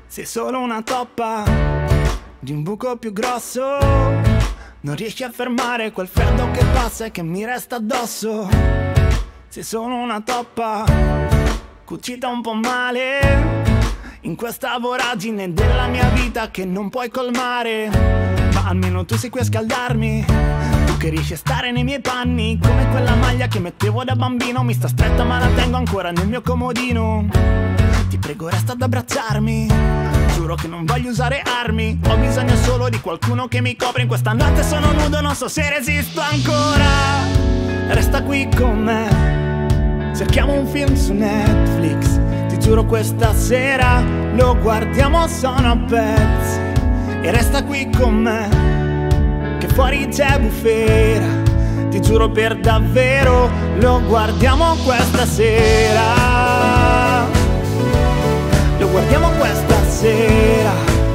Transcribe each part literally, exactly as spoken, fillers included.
Sei solo una toppa di un buco più grosso. Non riesci a fermare quel freddo che passa e che mi resta addosso. Sei solo una toppa cucita un po' male in questa voragine della mia vita che non puoi colmare. Ma almeno tu sei qui a scaldarmi, tu che riesci a stare nei miei panni. Come quella maglia che mettevo da bambino, mi sta stretta ma la tengo ancora nel mio comodino. Ti prego resta ad abbracciarmi, giuro che non voglio usare armi. Ho bisogno solo di qualcuno che mi copre. In questa notte sono nudo, non so se resisto ancora. Resta qui con me, cerchiamo un film su Netflix. Ti giuro questa sera lo guardiamo sono a pezzi. E resta qui con me, che fuori c'è bufera. Ti giuro per davvero lo guardiamo questa sera. Lo guardiamo questa sera.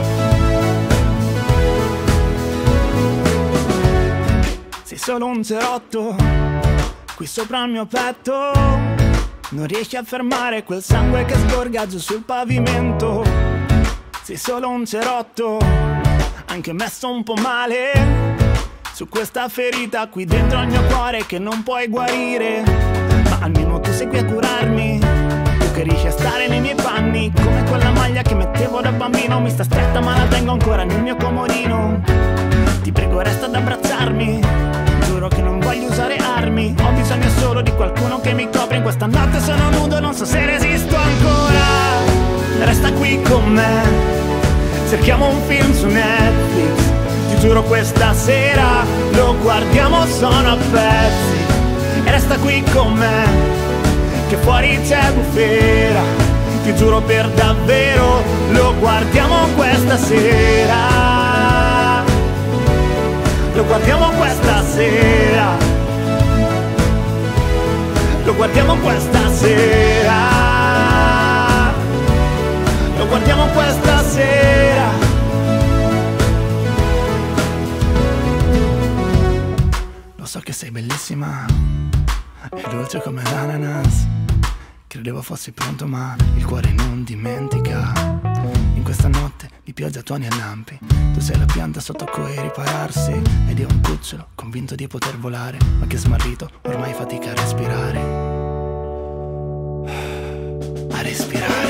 Sei solo un cerotto qui sopra il mio petto. Non riesci a fermare quel sangue che sgorga giù sul pavimento. Sei solo un cerotto, anche messo un po' male, su questa ferita qui dentro al mio cuore che non puoi guarire. Ma almeno tu sei qui a curarmi, tu che riesci a stare nei miei panni. Come quella maglia che mettevo da bambino, mi sta stretta ma la tengo ancora nel mio comodino. Ti prego resta ad abbracciarmi, giuro che non voglio usare armi. Ho bisogno solo di qualcuno che mi copre. In questa notte sono nudo, non so se resisto ancora. Resta qui con me, cerchiamo un film su Netflix. Ti giuro questa sera lo guardiamo sono a pezzi. E resta qui con me, che fuori c'è bufera. Ti giuro per davvero lo guardiamo questa sera. Lo guardiamo questa sera. Lo guardiamo questa sera. Lo guardiamo questa sera. Lo so che sei bellissima e dolce come l'ananas. Credevo fossi pronto ma il cuore non dimentica. In questa notte di pioggia, tuoni e lampi, tu sei la pianta sotto cui ripararsi. Ed io un cucciolo convinto di poter volare, ma che smarrito ormai fatica a respirare. A respirare.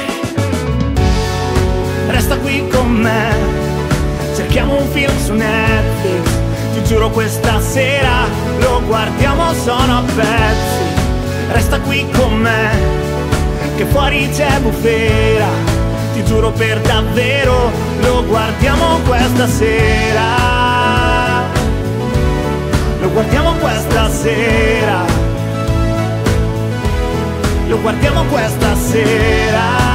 Resta qui con me, cerchiamo un film su Netflix. Ti giuro questa sera lo guardiamo sono a pezzi. Resta qui con me, che fuori c'è bufera. Ti giuro per davvero lo guardiamo questa sera. Lo guardiamo questa sera. Lo guardiamo questa sera.